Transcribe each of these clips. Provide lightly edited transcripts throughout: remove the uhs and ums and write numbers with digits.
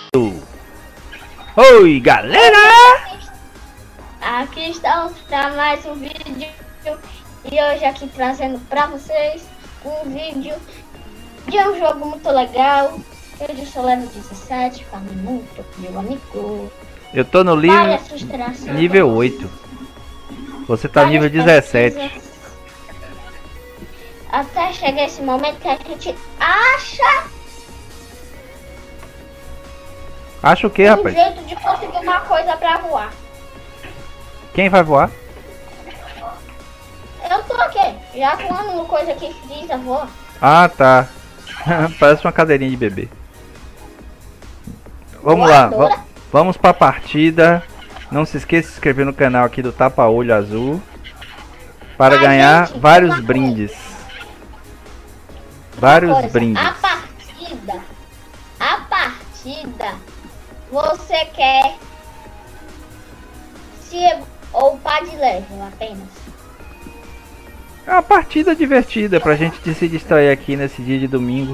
Oi, galera! Aqui estamos para mais um vídeo. E hoje aqui trazendo para vocês um vídeo de um jogo muito legal. Hoje eu sou level 17, farmei muito, meu amigo. Eu tô no nível 8. Você tá no nível 17. Até chegar esse momento que a gente acha... Acha o que, rapaz? Um jeito de conseguir uma coisa pra voar. Quem vai voar? Eu tô aqui, já voando uma coisa que frisa, voa. Ah, tá. Parece uma cadeirinha de bebê. Vamos lá, vamos pra partida. Não se esqueça de se inscrever no canal aqui do Tapa Olho Azul para ganhar vários brindes. Vários brindes. A partida, você quer se upar de level apenas? É uma partida divertida pra gente se distrair aqui nesse dia de domingo.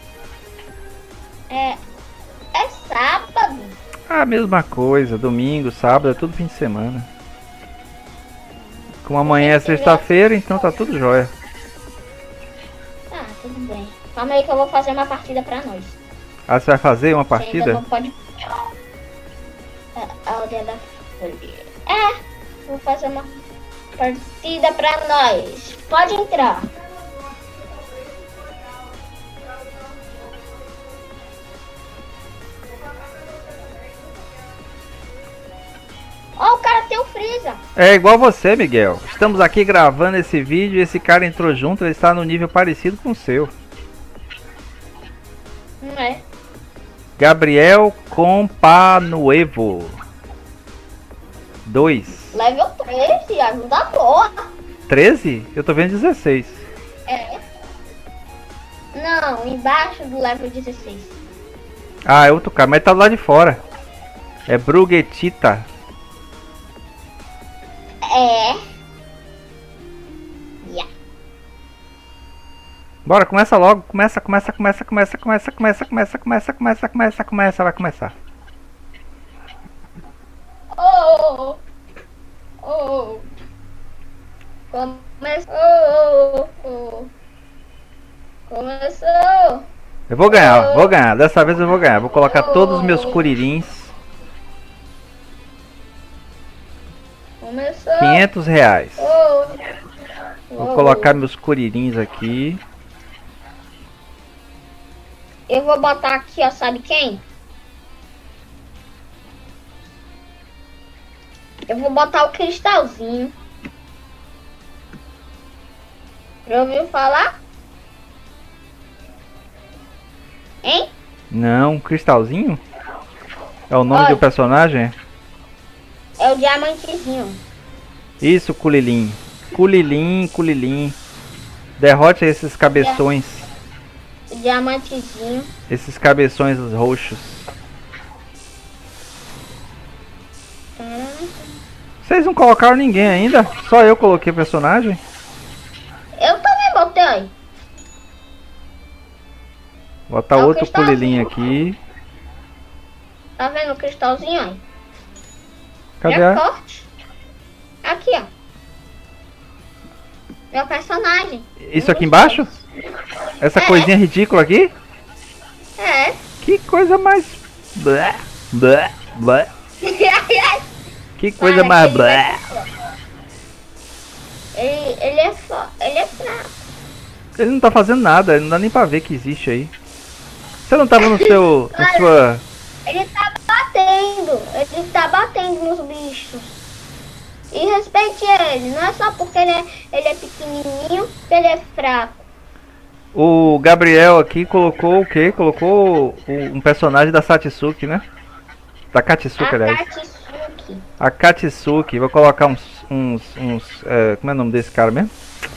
É sábado? A mesma coisa, domingo, sábado, é tudo fim de semana. Como amanhã é sexta-feira, então tá tudo jóia. Ah, tudo bem. Calma aí que eu vou fazer uma partida pra nós. Ah, você vai fazer uma partida? Não pode... vou fazer uma partida pra nós. Pode entrar. Ó, o cara tem o Freeza. É igual você, Miguel. Estamos aqui gravando esse vídeo e esse cara entrou junto, ele está no nível parecido com o seu. Não é? Gabriel Companuevo 2. Level 13, ajuda boa. 13? Eu tô vendo 16. É. Não, embaixo do level 16. Ah, é outro cara, mas tá do lado de fora. É Bruguetita. É. Yeah. Bora, começa logo. Começa, vai começar. Começou. Eu vou ganhar. Dessa vez eu vou ganhar. Vou colocar todos os meus curirins. Começou. R$500. Vou colocar meus curirins aqui. Eu vou botar aqui, ó, sabe quem? Eu vou botar o cristalzinho. Já ouviu falar? Hein? Não, cristalzinho? É o nome do personagem? É o diamantezinho. Isso, Culilim. Culilim. Derrote esses cabeções. Diamantezinho. Esses cabeções roxos. Vocês não colocaram ninguém ainda? Só eu coloquei personagem? Eu também botei. Botar outro Culilim aqui. Tá vendo o cristalzinho aí? Cadê a... corte? Aqui, ó. Meu personagem. Isso aqui embaixo? Essa coisinha ridícula aqui? É. Que coisa mais... Blé. Que coisa mais... Blé. Ele é fraco. Ele não tá fazendo nada, não dá nem pra ver que existe aí. Você não tava no seu... na sua... Ele tá batendo nos bichos. E respeite ele, não é só porque ele é pequenininho que ele é fraco. O Gabriel aqui colocou o quê? Colocou um personagem da Satsuki, né? Da Katsuki, aliás. A Katsuki. Vou colocar uns como é o nome desse cara mesmo?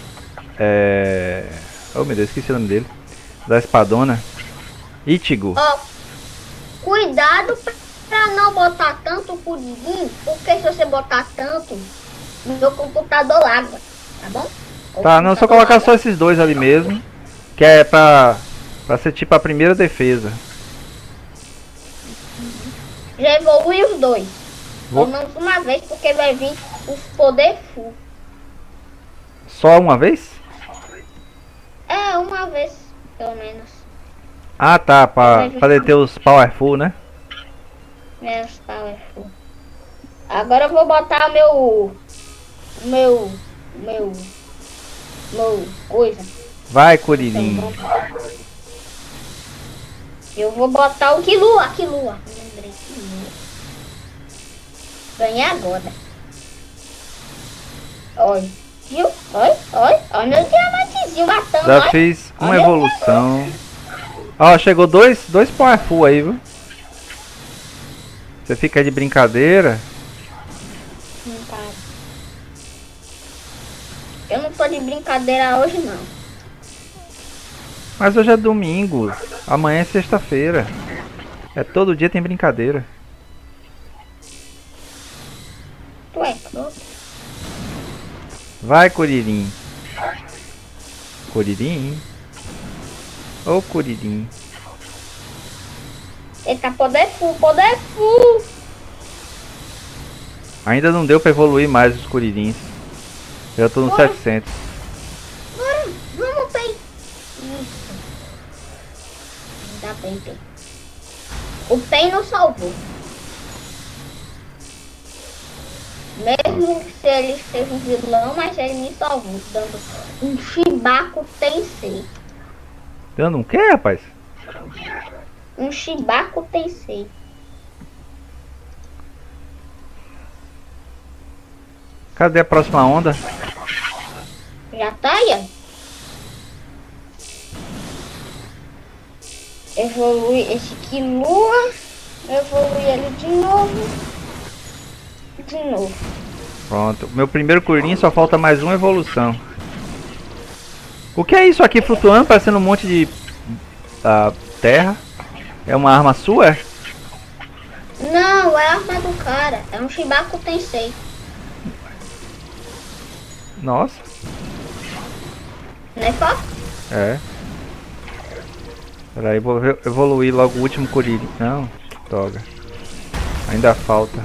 Oh meu Deus, esqueci o nome dele. Da espadona. Ichigo. Ó, cuidado pra não botar tanto pudim, porque se você botar tanto, meu computador larga, tá bom? Tá, não, só colocar só esses dois ali mesmo. Que é pra ser tipo a primeira defesa. Já evolui os dois. Vou... Pelo menos uma vez, porque vai vir os poder full. Só uma vez? É, uma vez, pelo menos. Ah, tá. Pra deter os powerful, né? É, os power full. Agora eu vou botar o meu coisa. Vai, Kuririn. Eu vou botar o Killua. Lembrei, Killua. Ganhei agora. Olha. Viu? Olha meu diamantezinho matando. Já fiz uma evolução. Ó, chegou dois powerful aí, viu? Você fica de brincadeira. Não para. Eu não tô de brincadeira hoje, não. Mas hoje é domingo. Amanhã é sexta-feira. É todo dia tem brincadeira. Tu é louco? Vai, Kuririn. Kuririn. Ô, Kuririn. Ele tá poder full. Ainda não deu pra evoluir mais os Kuririns. Eu tô no 700. Bora, vamos, Pen. Isso. Ainda bem, Pen. O Pen não salvou. Mesmo se ele seja um vilão, mas ele me salvou, dando um Shibaku Tensei. Dando um quê, rapaz? Um Shibaku Tensei. Cadê a próxima onda? Já tá aí, ó. Evolui esse Killua. Evolui ele de novo. Pronto. Meu primeiro Kuririn só falta mais uma evolução. O que é isso aqui flutuando, parecendo um monte de terra? É uma arma sua? É? Não, é a arma do cara. É um Shibaku Tensei. Nossa. Não é fácil? É. Peraí, vou evoluir logo o último Kuririn. Não, droga. Ainda falta.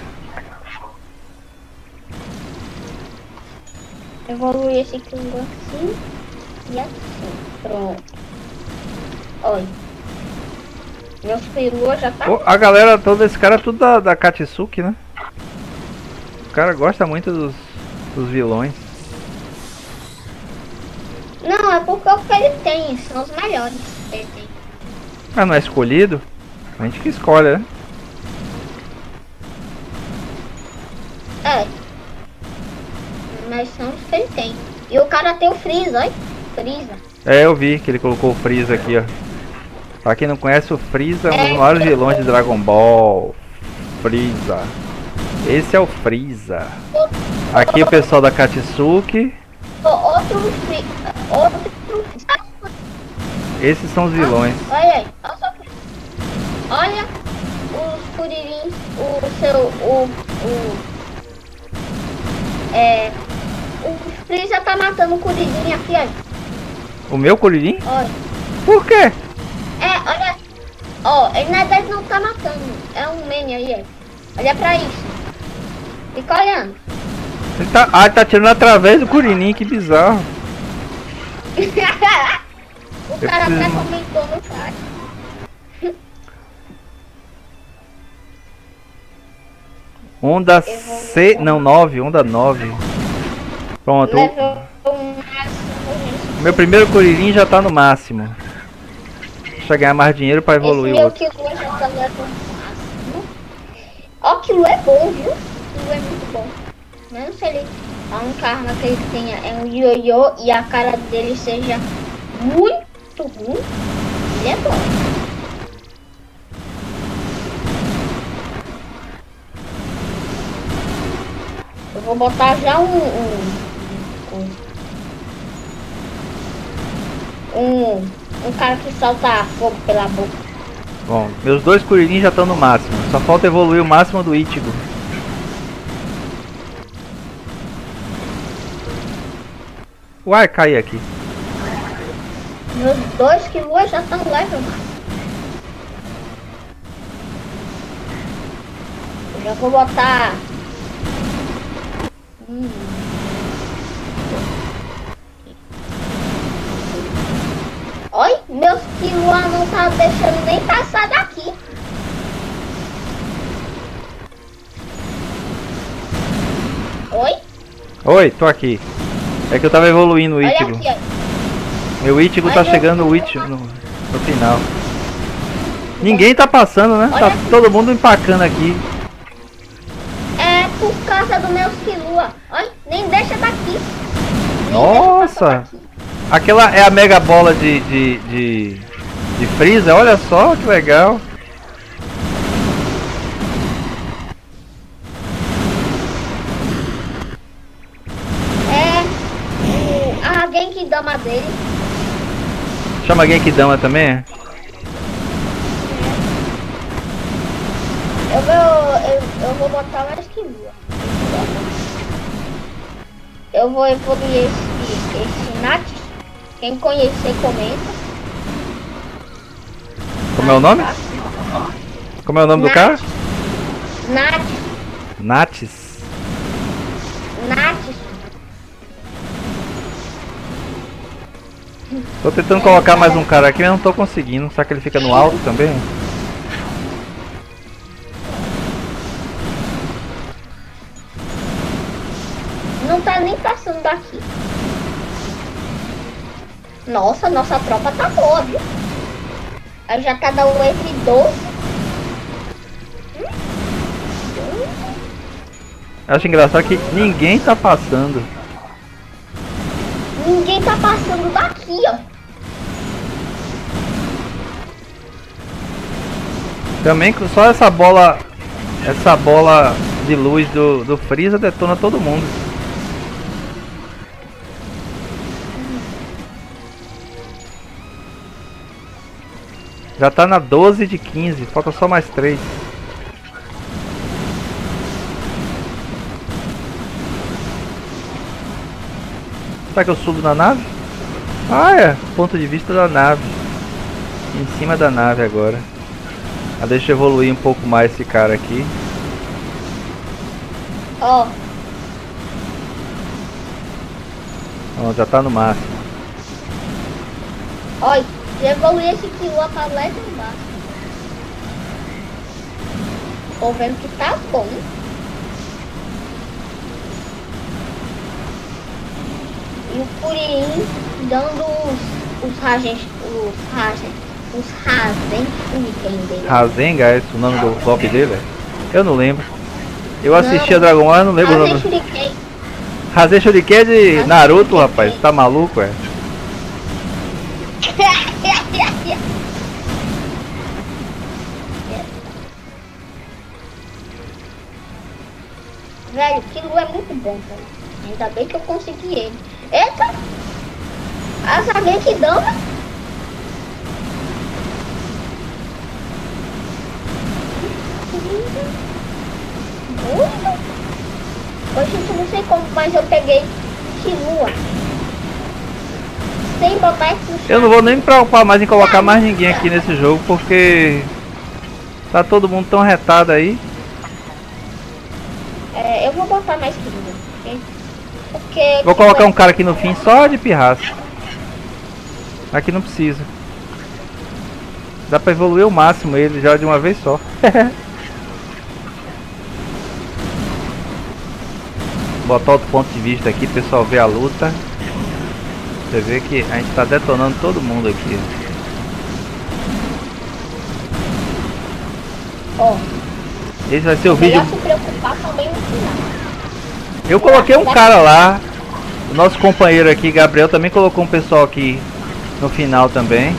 Evolui esse aqui assim e assim. Pronto. Olha. Meus perua já tá. A galera toda, esse cara é tudo da Katsuki, né? O cara gosta muito dos vilões. Não, é porque o que ele tem, são os melhores que ele tem. Ah, não é escolhido? A gente que escolhe, né? É. Mas são os que ele tem. E o cara tem o Freeza, olha. Freeza. É, eu vi que ele colocou o Freeza aqui, ó. Pra quem não conhece, o Freeza é um dos maiores vilões de Dragon Ball. Freeza. Esse é o Freeza. Aqui o pessoal da Katsuki. Outro Esses são os vilões. Olha aí. Olha os Kuririns. O Freeza tá matando o Kuririn aqui, olha. O meu Kuririn? Olha. Por quê? Olha. Ó, ele na verdade não tá matando. É um meme aí, olha. Olha pra isso. Fica olhando. Ele tá tirando através do Kuririn, que bizarro. O cara até comentou no chat. Onda C, não, 9, onda 9. Pronto. Meu primeiro Kuririn já tá no máximo. Deixa eu ganhar mais dinheiro pra evoluir o outro. Ó, aquilo é bom, viu? Aquilo é muito bom. Não sei se ele... A única arma que ele tenha é um ioiô e a cara dele seja muito ruim. Ele é bom. Eu vou botar já um cara que solta fogo pela boca. Bom, meus dois Kuririn já estão no máximo. Só falta evoluir o máximo do Ichigo. Uai, caí aqui. Meus dois Killua já estão level. Já vou botar. Oi, meus Killua não tá deixando nem passar daqui. Oi? Oi, tô aqui. É que eu tava evoluindo o Olha Ichigo. aqui, ó. Meu Ichigo tá chegando o Ichigo no final. Ninguém tá passando, né? Tá todo mundo empacando aqui. É por causa do meus Killua. Olha, nem deixa daqui. Nossa! Aquela é a mega bola de Freeza, olha só que legal. A Genkidama dele. Chama a Genkidama também? Eu vou botar mais Killua. Eu vou evoluir esse Nath. Quem conhecer, comenta. Como é o nome? Como é o nome do cara? Natis. Tô tentando colocar mais um cara aqui, mas não tô conseguindo. Será que ele fica no alto também? Não tá nem passando daqui. Nossa, nossa tropa tá boa, viu? Aí já cada um entre 12. Acho engraçado que ninguém tá passando. Ninguém tá passando daqui, ó. Também só essa bola de luz do Freeza detona todo mundo. Já tá na 12 de 15, falta só mais 3. Será que eu subo na nave? Ah, é, ponto de vista da nave. Em cima da nave agora. Ah, deixa eu evoluir um pouco mais esse cara aqui. Ó. Ó, já tá no máximo. Olha, já evoluí esse Killua pra lá embaixo. Tô vendo que tá bom. E o Kuririn dando os Rasen Shuriken dele. Rasenga, é esse o nome do golpe dele? Eu não lembro. Eu assisti a Dragon Ball, eu não lembro o nome. Rasen Shuriken. Rasen Shuriken é de Naruto, rapaz. Tá maluco, é? Velho, aquilo é muito bom, velho. Ainda bem que eu consegui ele. Eita! Essa Genkidama. Hoje eu não sei como, mas eu peguei Killua. Sem botar esse no chão. Eu não vou nem me preocupar mais em colocar mais ninguém aqui nesse jogo, porque tá todo mundo tão retado aí. Eu vou botar mais Killua. Porque Vou colocar um cara aqui no fim só de pirraça. Aqui não precisa. Dá pra evoluir o máximo ele já de uma vez só. Botar outro ponto de vista aqui, pessoal, ver a luta. Você vê que a gente tá detonando todo mundo aqui. Ó. Esse vai ser o vídeo. Se preocupar também no final. Eu coloquei um cara lá. O nosso companheiro aqui, Gabriel, também colocou um pessoal aqui no final também.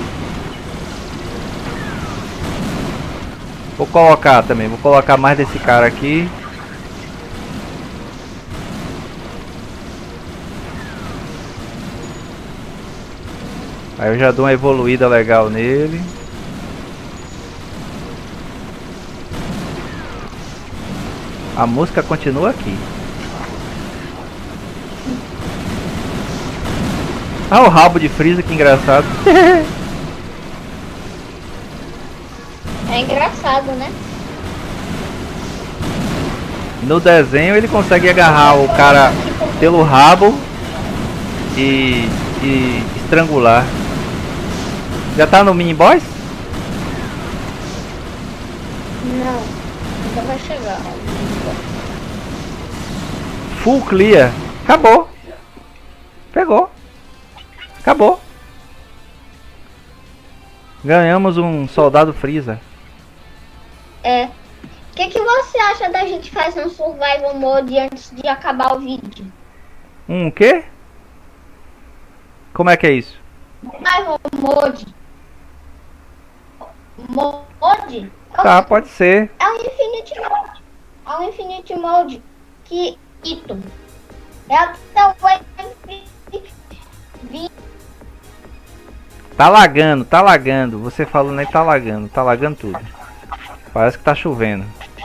Vou colocar também, vou colocar mais desse cara aqui. Aí eu já dou uma evoluída legal nele. A música continua aqui. Ah, o rabo de Freeza, que engraçado. É engraçado, né? No desenho ele consegue agarrar o cara pelo rabo e estrangular. Já tá no mini boss? Não, ainda vai chegar. Full clear. Acabou. Pegou. Acabou. Ganhamos um soldado Freeza. É. O que você acha da gente fazer um survival mode antes de acabar o vídeo? Um quê? Como é que é isso? Survival mode. Mode? Tá, pode ser. É um Infinity Mode. É um Infinity Mode. Que item. É até o Tá lagando, tá lagando. Você falando aí, tá lagando tudo. Parece que tá chovendo.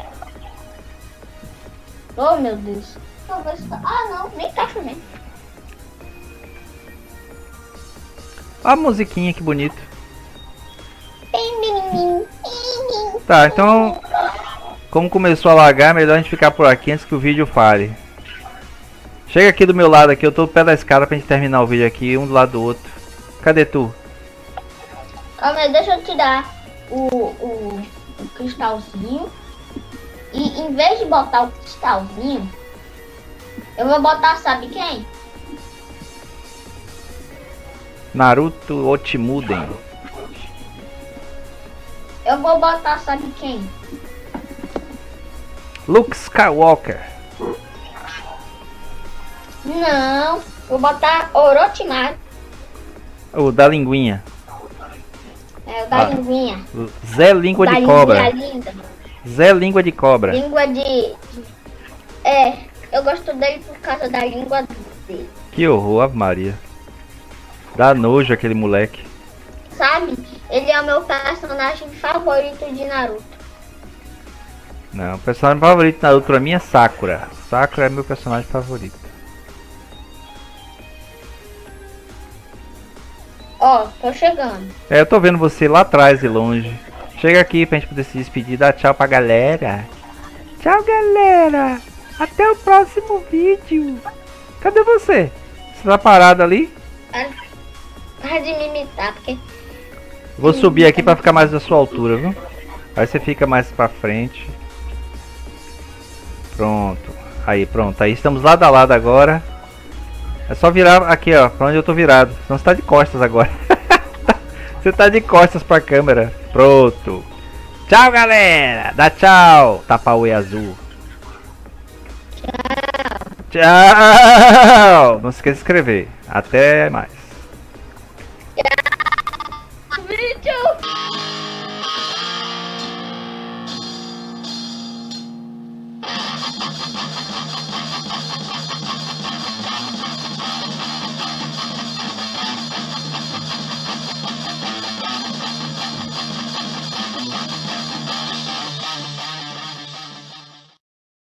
Oh meu Deus. Ah não, nem tá chovendo. Olha a musiquinha, que bonito. Tá, então, como começou a lagar, é melhor a gente ficar por aqui antes que o vídeo fale. Chega aqui do meu lado aqui, eu tô no pé da escada pra gente terminar o vídeo aqui, um do lado do outro. Cadê tu? Calma aí, deixa eu tirar o cristalzinho. E em vez de botar o cristalzinho, eu vou botar, sabe quem? Naruto Otimuden. Eu vou botar, sabe quem? Luke Skywalker. Não, vou botar Orochimaru. O da linguinha. É, o da linguinha. Zé Língua de Cobra. Linda. Zé Língua de Cobra. Língua de... É, eu gosto dele por causa da língua dele. Que horror, Ave Maria. Dá nojo aquele moleque. Sabe? Ele é o meu personagem favorito de Naruto. Não, o personagem favorito de Naruto pra mim é Sakura. Sakura é meu personagem favorito. Ó, tô chegando. É, eu tô vendo você lá atrás de longe. Chega aqui pra gente poder se despedir. Dá tchau pra galera. Tchau, galera. Até o próximo vídeo. Cadê você? Você tá parado ali? Para de me imitar, porque... Vou subir aqui pra ficar mais da sua altura, viu? Aí você fica mais pra frente. Pronto. Aí, pronto. Aí estamos lado a lado agora. É só virar aqui, ó, pra onde eu tô virado. Senão você tá de costas agora. Você tá de costas pra câmera. Pronto. Tchau, galera. Dá tchau. Tapa o azul. Tchau. Não se esqueça de se inscrever. Até mais.